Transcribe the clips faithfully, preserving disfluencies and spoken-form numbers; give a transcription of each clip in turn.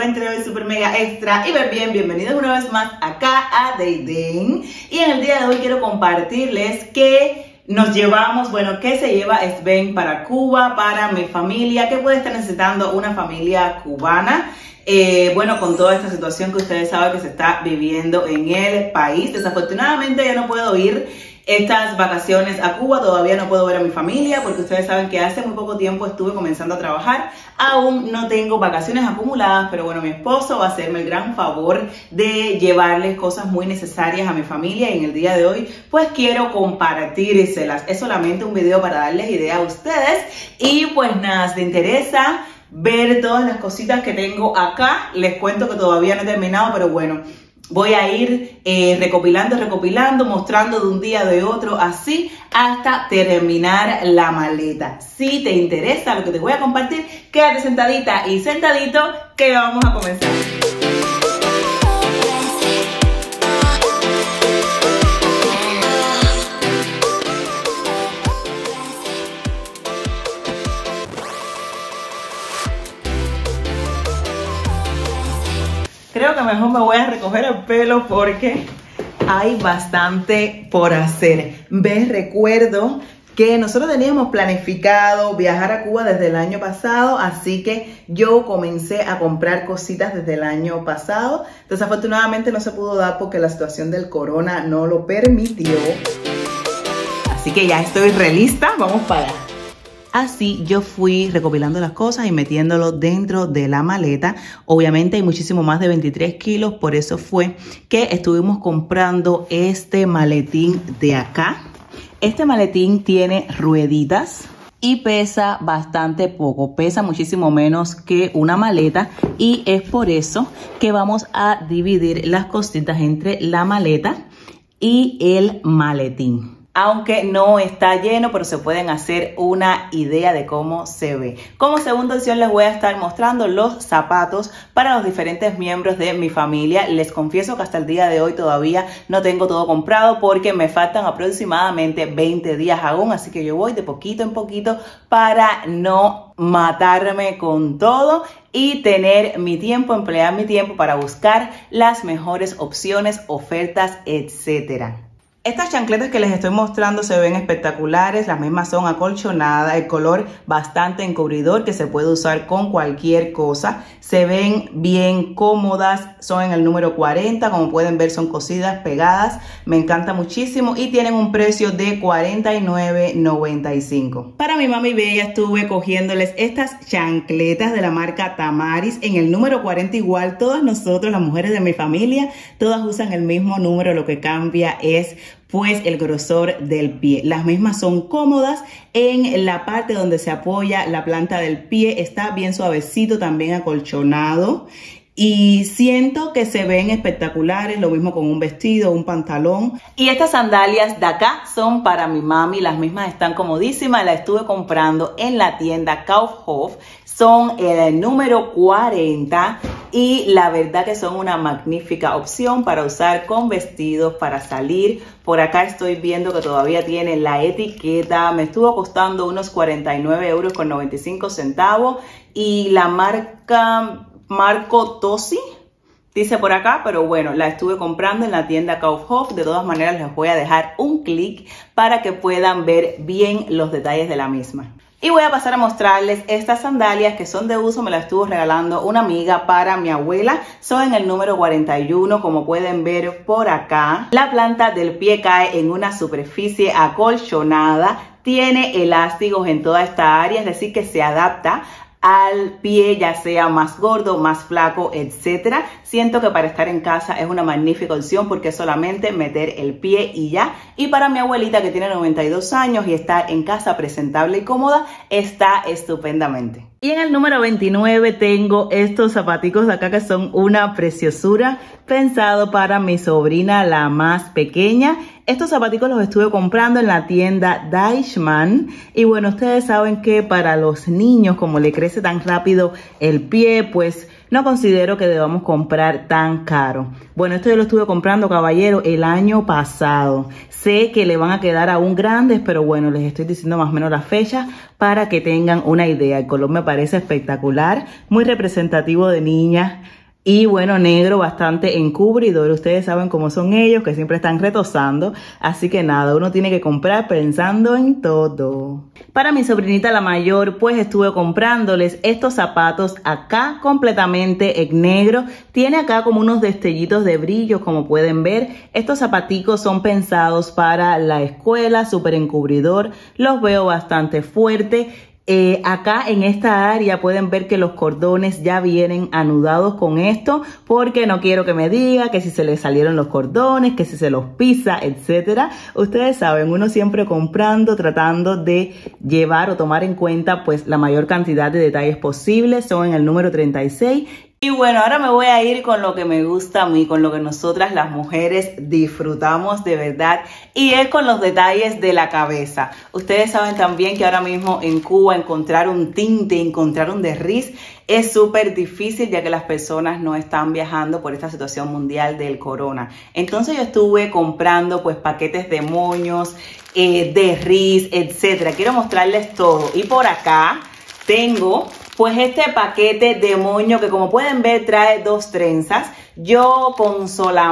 encuentre hoy super mega extra y ver bien, bienvenidos una vez más acá a Deiden. Y en el día de hoy quiero compartirles que nos llevamos, bueno, qué se lleva Sven para Cuba, para mi familia, qué puede estar necesitando una familia cubana. Eh, bueno, con toda esta situación que ustedes saben que se está viviendo en el país. Desafortunadamente ya no puedo ir estas vacaciones a Cuba, todavía no puedo ver a mi familia porque ustedes saben que hace muy poco tiempo estuve comenzando a trabajar. Aún no tengo vacaciones acumuladas, pero bueno, mi esposo va a hacerme el gran favor de llevarles cosas muy necesarias a mi familia y en el día de hoy pues quiero compartírselas. Es solamente un video para darles idea a ustedes y pues nada, si te interesa ver todas las cositas que tengo acá, les cuento que todavía no he terminado, pero bueno, voy a ir eh, recopilando, recopilando, mostrando de un día de otro, así hasta terminar la maleta. Si te interesa lo que te voy a compartir, quédate sentadita y sentadito que vamos a comenzar. Creo que mejor me voy a recoger el pelo porque hay bastante por hacer. ¿Ves? Recuerdo que nosotros teníamos planificado viajar a Cuba desde el año pasado, así que yo comencé a comprar cositas desde el año pasado. Desafortunadamente no se pudo dar porque la situación del corona no lo permitió. Así que ya estoy relista, vamos para allá. Así yo fui recopilando las cosas y metiéndolo dentro de la maleta. Obviamente hay muchísimo más de veintitrés kilos, por eso fue que estuvimos comprando este maletín de acá. Este maletín tiene rueditas y pesa bastante poco, pesa muchísimo menos que una maleta y es por eso que vamos a dividir las cositas entre la maleta y el maletín. Aunque no está lleno, pero se pueden hacer una idea de cómo se ve. Como segunda opción les voy a estar mostrando los zapatos para los diferentes miembros de mi familia. Les confieso que hasta el día de hoy todavía no tengo todo comprado porque me faltan aproximadamente veinte días aún. Así que yo voy de poquito en poquito para no matarme con todo y tener mi tiempo, emplear mi tiempo para buscar las mejores opciones, ofertas, etcétera. Estas chancletas que les estoy mostrando se ven espectaculares, las mismas son acolchonadas, el color bastante encubridor que se puede usar con cualquier cosa. Se ven bien cómodas, son en el número cuarenta, como pueden ver son cosidas, pegadas, me encanta muchísimo y tienen un precio de cuarenta y nueve noventa y cinco. Para mi mami bella estuve cogiéndoles estas chancletas de la marca Tamaris en el número cuarenta igual. Todas nosotros, las mujeres de mi familia, todas usan el mismo número, lo que cambia es pues el grosor del pie. Las mismas son cómodas. En la parte donde se apoya la planta del pie está bien suavecito, también acolchonado. Y siento que se ven espectaculares, lo mismo con un vestido, un pantalón. Y estas sandalias de acá son para mi mami, las mismas están comodísimas, las estuve comprando en la tienda Kaufhof. Son el número cuarenta y la verdad que son una magnífica opción para usar con vestidos, para salir. Por acá estoy viendo que todavía tiene la etiqueta, me estuvo costando unos cuarenta y nueve euros con noventa y cinco centavos y la marca Marco Tosi dice por acá, pero bueno, la estuve comprando en la tienda Kaufhof. De todas maneras les voy a dejar un clic para que puedan ver bien los detalles de la misma. Y voy a pasar a mostrarles estas sandalias que son de uso, me las estuvo regalando una amiga para mi abuela. Son en el número cuarenta y uno, como pueden ver por acá. La planta del pie cae en una superficie acolchonada, tiene elásticos en toda esta área, es decir que se adapta al pie, ya sea más gordo, más flaco, etcétera. Siento que para estar en casa es una magnífica opción porque es solamente meter el pie y ya. Y para mi abuelita que tiene noventa y dos años y está en casa presentable y cómoda, está estupendamente. Y en el número veintinueve tengo estos zapaticos de acá que son una preciosura, pensado para mi sobrina, la más pequeña. Estos zapaticos los estuve comprando en la tienda Deichmann. Y bueno, ustedes saben que para los niños, como le crece tan rápido el pie, pues no considero que debamos comprar tan caro. Bueno, esto yo lo estuve comprando, caballero, el año pasado. Sé que le van a quedar aún grandes, pero bueno, les estoy diciendo más o menos la fecha para que tengan una idea. El color me parece espectacular, muy representativo de niñas. Y bueno, negro bastante encubridor. Ustedes saben cómo son ellos, que siempre están retosando. Así que nada, uno tiene que comprar pensando en todo. Para mi sobrinita la mayor, pues estuve comprándoles estos zapatos acá completamente en negro. Tiene acá como unos destellitos de brillo, como pueden ver. Estos zapaticos son pensados para la escuela, súper encubridor. Los veo bastante fuerte. Eh, acá en esta área pueden ver que los cordones ya vienen anudados con esto, porque no quiero que me diga que si se le salieron los cordones, que si se los pisa, etcétera. Ustedes saben, uno siempre comprando, tratando de llevar o tomar en cuenta pues la mayor cantidad de detalles posibles. Son en el número treinta y seis. Y bueno, ahora me voy a ir con lo que me gusta a mí, con lo que nosotras las mujeres disfrutamos de verdad, y es con los detalles de la cabeza. Ustedes saben también que ahora mismo en Cuba encontrar un tinte, encontrar un derriz es súper difícil, ya que las personas no están viajando por esta situación mundial del corona. Entonces yo estuve comprando pues paquetes de moños, eh, derriz, etcétera. Quiero mostrarles todo. Y por acá tengo pues este paquete de moño que, como pueden ver, trae dos trenzas. Yo con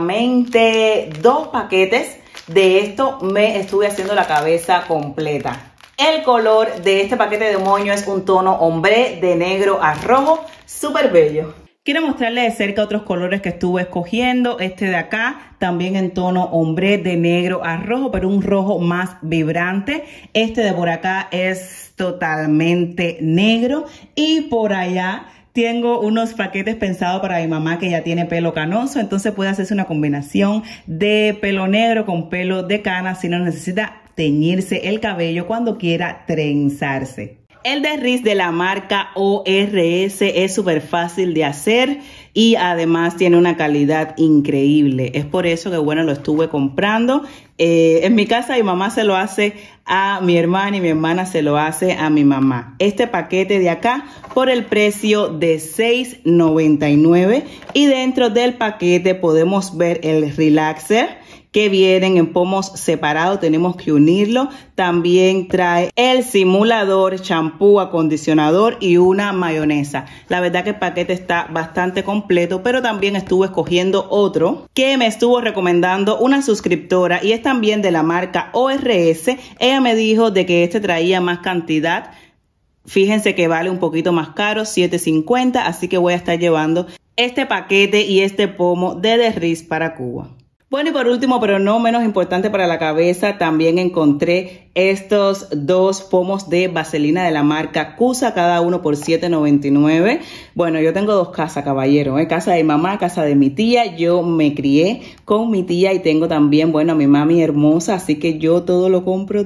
solamente dos paquetes de esto me estuve haciendo la cabeza completa. El color de este paquete de moño es un tono ombre de negro a rojo, súper bello. Quiero mostrarles de cerca otros colores que estuve escogiendo. Este de acá, también en tono ombre de negro a rojo, pero un rojo más vibrante. Este de por acá es totalmente negro. Y por allá tengo unos paquetes pensados para mi mamá, que ya tiene pelo canoso. Entonces puede hacerse una combinación de pelo negro con pelo de cana si no necesita teñirse el cabello cuando quiera trenzarse. El derriz de la marca O R S es súper fácil de hacer y además tiene una calidad increíble. Es por eso que, bueno, lo estuve comprando. Eh, en mi casa mi mamá se lo hace a mi hermana y mi hermana se lo hace a mi mamá. Este paquete de acá por el precio de seis noventa y nueve, y dentro del paquete podemos ver el relaxer, que vienen en pomos separados, tenemos que unirlo. También trae el simulador, champú, acondicionador y una mayonesa. La verdad que el paquete está bastante completo, pero también estuve escogiendo otro que me estuvo recomendando una suscriptora, y es también de la marca O R S. Ella me dijo de que este traía más cantidad. Fíjense que vale un poquito más caro, siete cincuenta, así que voy a estar llevando este paquete y este pomo de derriz para Cuba. Bueno, y por último, pero no menos importante para la cabeza, también encontré estos dos pomos de vaselina de la marca Cusa, cada uno por siete noventa y nueve. Bueno, yo tengo dos casas, caballero, ¿eh? Casa de mi mamá, casa de mi tía. Yo me crié con mi tía y tengo también, bueno, a mi mami hermosa, así que yo todo lo compro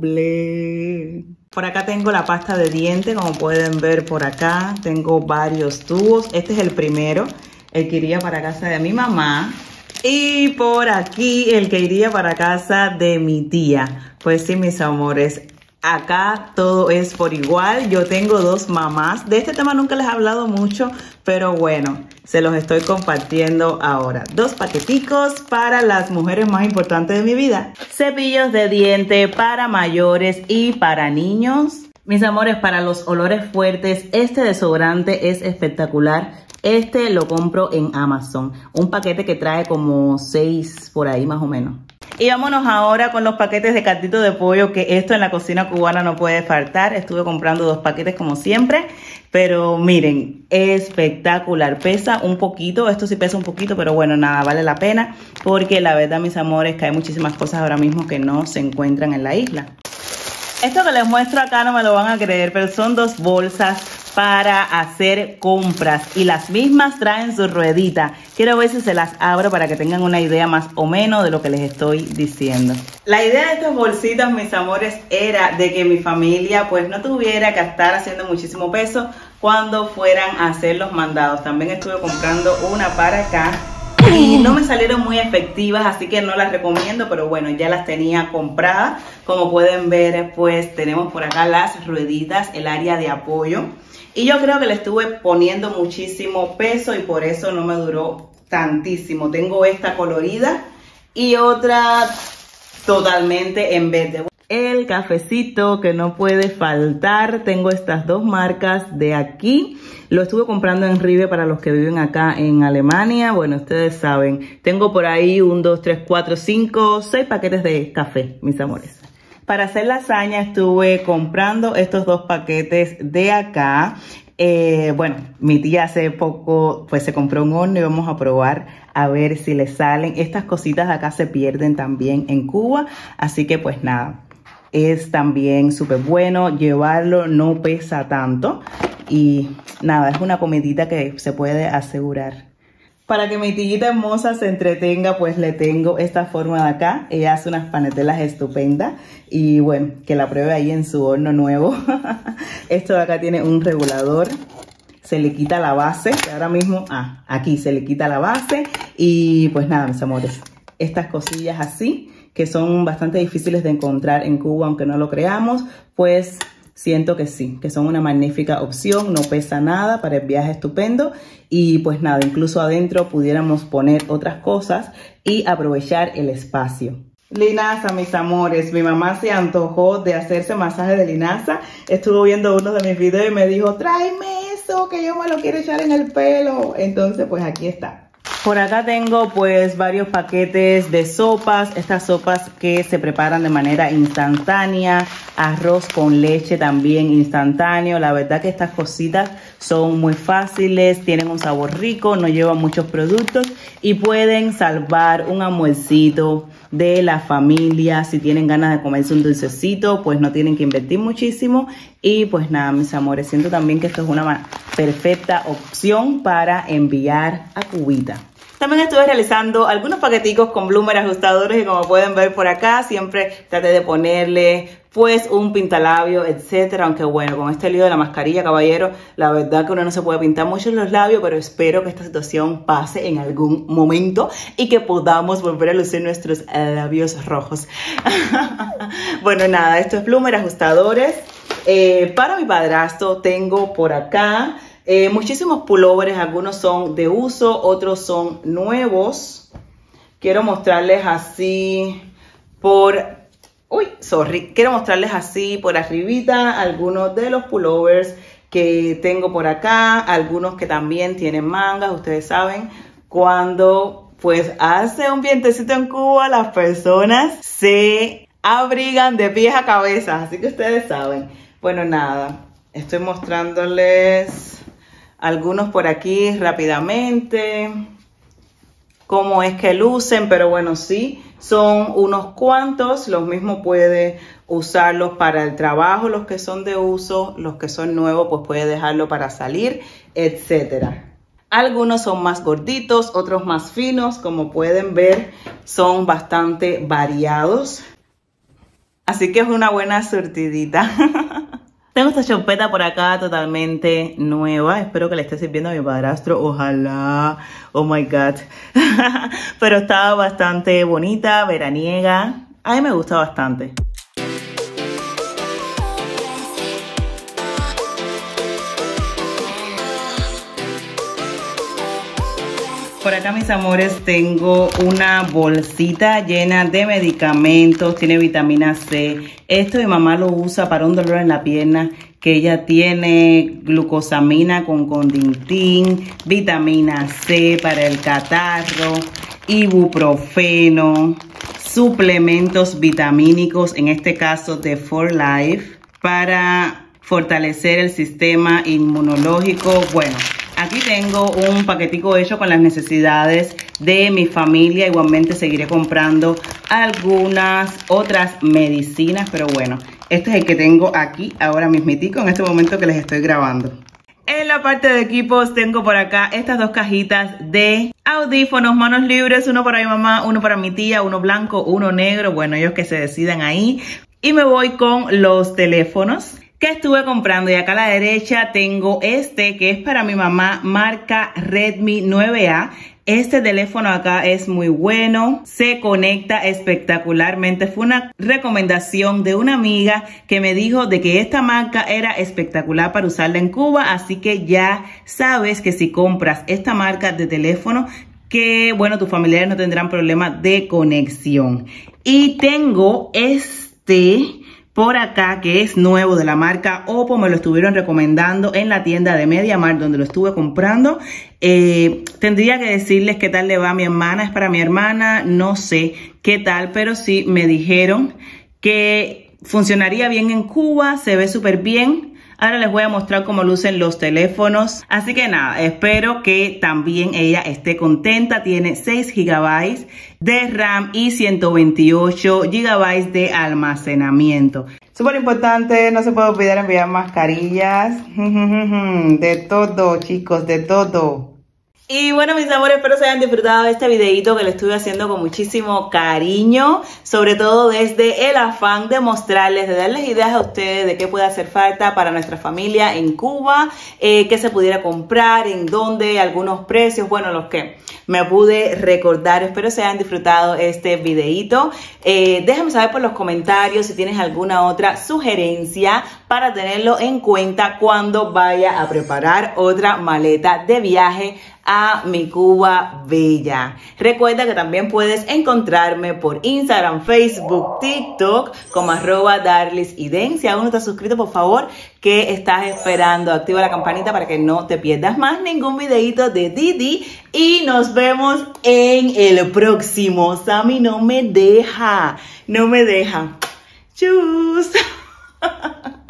doble. Por acá tengo la pasta de dientes, como pueden ver por acá. Tengo varios tubos. Este es el primero, el que iría para casa de mi mamá. Y por aquí el que iría para casa de mi tía. Pues sí, mis amores, acá todo es por igual. Yo tengo dos mamás. De este tema nunca les he hablado mucho, pero bueno, se los estoy compartiendo ahora. Dos paqueticos para las mujeres más importantes de mi vida. Cepillos de diente para mayores y para niños. Mis amores, para los olores fuertes, este desodorante es espectacular. Este lo compro en Amazon. Un paquete que trae como seis por ahí más o menos. Y vámonos ahora con los paquetes de caldito de pollo, que esto en la cocina cubana no puede faltar. Estuve comprando dos paquetes como siempre, pero miren, espectacular. Pesa un poquito, esto sí pesa un poquito, pero bueno, nada, vale la pena, porque la verdad, mis amores, que hay muchísimas cosas ahora mismo que no se encuentran en la isla. Esto que les muestro acá no me lo van a creer, pero son dos bolsas para hacer compras y las mismas traen su ruedita. Quiero ver si se las abro para que tengan una idea más o menos de lo que les estoy diciendo. La idea de estas bolsitas, mis amores, era de que mi familia pues no tuviera que estar haciendo muchísimo peso cuando fueran a hacer los mandados. También estuve comprando una para acá y no me salieron muy efectivas, así que no las recomiendo, pero bueno, ya las tenía compradas. Como pueden ver, pues tenemos por acá las rueditas, el área de apoyo, y yo creo que le estuve poniendo muchísimo peso y por eso no me duró tantísimo. Tengo esta colorida y otra totalmente en verde. El cafecito que no puede faltar, tengo estas dos marcas de aquí. Lo estuve comprando en Ribe para los que viven acá en Alemania. Bueno, ustedes saben, tengo por ahí un, dos, tres, cuatro, cinco, seis paquetes de café, mis amores. Para hacer lasaña estuve comprando estos dos paquetes de acá. Eh, bueno, mi tía hace poco pues se compró un horno y vamos a probar a ver si le salen. Estas cositas de acá se pierden también en Cuba, así que pues nada, es también súper bueno llevarlo, no pesa tanto y nada, es una comidita que se puede asegurar. Para que mi tillita hermosa se entretenga, pues le tengo esta forma de acá. Ella hace unas panetelas estupendas y bueno, que la pruebe ahí en su horno nuevo. Esto de acá tiene un regulador, se le quita la base, que ahora mismo, ah, aquí se le quita la base y pues nada, mis amores, estas cosillas así, que son bastante difíciles de encontrar en Cuba, aunque no lo creamos, pues siento que sí, que son una magnífica opción, no pesa nada para el viaje estupendo y pues nada, incluso adentro pudiéramos poner otras cosas y aprovechar el espacio. Linaza, mis amores, mi mamá se antojó de hacerse masaje de linaza, estuvo viendo uno de mis videos y me dijo, tráeme eso que yo me lo quiero echar en el pelo, entonces pues aquí está. Por acá tengo pues varios paquetes de sopas, estas sopas que se preparan de manera instantánea, arroz con leche también instantáneo. La verdad que estas cositas son muy fáciles, tienen un sabor rico, no llevan muchos productos y pueden salvar un almuercito de la familia. Si tienen ganas de comerse un dulcecito, pues no tienen que invertir muchísimo. Y pues nada, mis amores, siento también que esto es una perfecta opción para enviar a Cubita. También estuve realizando algunos paqueticos con bloomer ajustadores y como pueden ver por acá, siempre traté de ponerle pues un pintalabio, etcétera. Aunque bueno, con este lío de la mascarilla, caballero, la verdad que uno no se puede pintar mucho en los labios, pero espero que esta situación pase en algún momento y que podamos volver a lucir nuestros labios rojos. Bueno, nada, esto es bloomer ajustadores. Eh, para mi padrastro tengo por acá Eh, muchísimos pullovers, algunos son de uso, otros son nuevos. Quiero mostrarles así por, uy, sorry, quiero mostrarles así por arribita algunos de los pullovers que tengo por acá, algunos que también tienen mangas. Ustedes saben, cuando pues hace un vientecito en Cuba, las personas se abrigan de pies a cabeza, así que ustedes saben. Bueno, nada, estoy mostrándoles algunos por aquí rápidamente, cómo es que lucen, pero bueno, sí, son unos cuantos. Los mismos puede usarlos para el trabajo, los que son de uso, los que son nuevos, pues puede dejarlo para salir, etcétera. Algunos son más gorditos, otros más finos, como pueden ver, son bastante variados. Así que es una buena surtidita. Tengo esta chompeta por acá totalmente nueva. Espero que le esté sirviendo a mi padrastro. Ojalá. Oh my God. Pero está bastante bonita, veraniega. A mí me gusta bastante. Por acá, mis amores, tengo una bolsita llena de medicamentos, tiene vitamina C. Esto mi mamá lo usa para un dolor en la pierna que ella tiene, glucosamina con condintín, vitamina C para el catarro, ibuprofeno, suplementos vitamínicos, en este caso de For Life, para fortalecer el sistema inmunológico. Bueno, aquí tengo un paquetico hecho con las necesidades de mi familia. Igualmente seguiré comprando algunas otras medicinas, pero bueno, este es el que tengo aquí ahora mismitico en este momento que les estoy grabando. En la parte de equipos tengo por acá estas dos cajitas de audífonos, manos libres, uno para mi mamá, uno para mi tía, uno blanco, uno negro, bueno, ellos que se decidan ahí. Y me voy con los teléfonos que estuve comprando, y acá a la derecha tengo este que es para mi mamá, marca Redmi nueve A. este teléfono acá es muy bueno, se conecta espectacularmente. Fue una recomendación de una amiga que me dijo de que esta marca era espectacular para usarla en Cuba, así que ya sabes que si compras esta marca de teléfono, que bueno, tus familiares no tendrán problema de conexión. Y tengo este por acá que es nuevo de la marca Oppo, me lo estuvieron recomendando en la tienda de MediaMarkt donde lo estuve comprando. Eh, tendría que decirles qué tal le va a mi hermana, es para mi hermana, no sé qué tal, pero sí me dijeron que funcionaría bien en Cuba, se ve súper bien. Ahora les voy a mostrar cómo lucen los teléfonos. Así que nada, espero que también ella esté contenta. Tiene seis gigabytes de RAM y ciento veintiocho gigabytes de almacenamiento. Súper importante, no se puede olvidar enviar mascarillas. De todo, chicos, de todo. Y bueno, mis amores, espero se hayan disfrutado de este videito que le estuve haciendo con muchísimo cariño, sobre todo desde el afán de mostrarles, de darles ideas a ustedes de qué puede hacer falta para nuestra familia en Cuba, eh, qué se pudiera comprar, en dónde, algunos precios, bueno, los que me pude recordar. Espero se hayan disfrutado este videito. Eh, déjame saber por los comentarios si tienes alguna otra sugerencia para tenerlo en cuenta cuando vaya a preparar otra maleta de viaje a mi Cuba bella. Recuerda que también puedes encontrarme por Instagram, Facebook, TikTok como arroba darlisiden. Si aún no estás suscrito, por favor, ¿qué estás esperando? Activa la campanita para que no te pierdas más ningún videito de Didi. Y nos vemos en el próximo. Sammy no me deja, no me deja. Chus.